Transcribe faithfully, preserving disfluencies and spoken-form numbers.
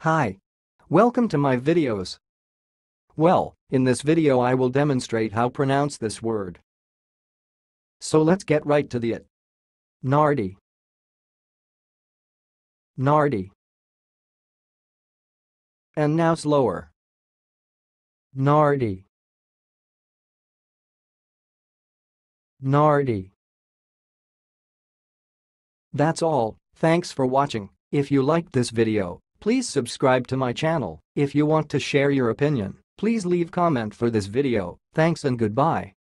Hi. Welcome to my videos. Well, in this video I will demonstrate how pronounce this word. So let's get right to the it. Nartey. Nartey. And now slower. Nartey. Nartey. That's all. Thanks for watching. If you liked this video, please subscribe to my channel. If you want to share your opinion, please leave comment for this video. Thanks and goodbye.